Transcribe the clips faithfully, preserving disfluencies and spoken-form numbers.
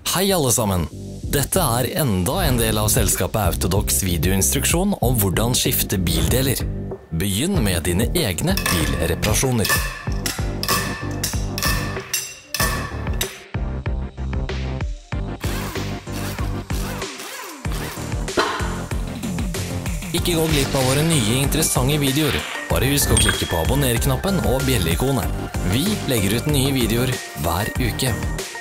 Hei alle sammen! Dette er enda en del av selskapet Autodocs videoinstruksjon om hvordan skifte bildeler. Begynn med dine egne bilreparasjoner. Ikke gå glipp av våre nye interessante videoer. Bare husk å klikke på abonner-knappen og bjelle-ikonet. Vi legger ut nye videoer hver uke.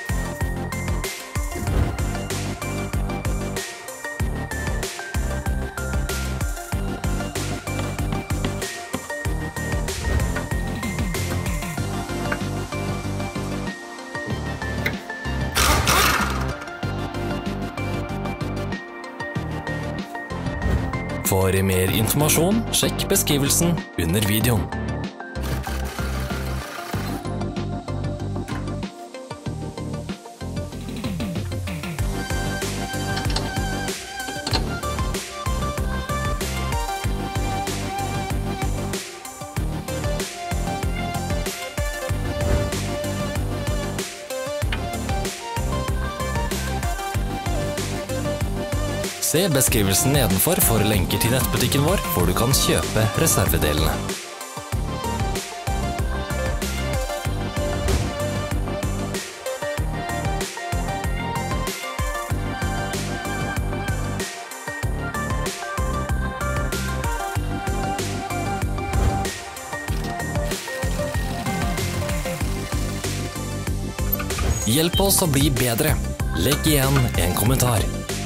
For mer informasjon, sjekk beskrivelsen under videoen. Se beskrivelsen nedenfor for lenker til nettbutikken vår, hvor du kan kjøpe reservedelene. Hjelp oss å bli bedre. Legg igjen en kommentar.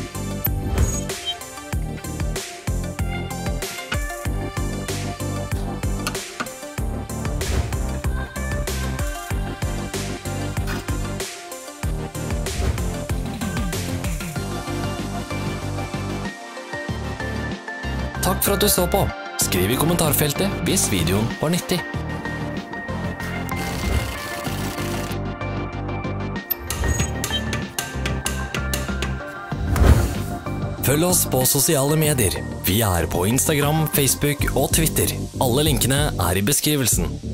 Takk for at du så på. Skriv i kommentarfeltet hvis videoen var nyttig. Følg oss på sosiale medier. Vi er på Instagram, Facebook og Twitter. Alle linkene er i beskrivelsen.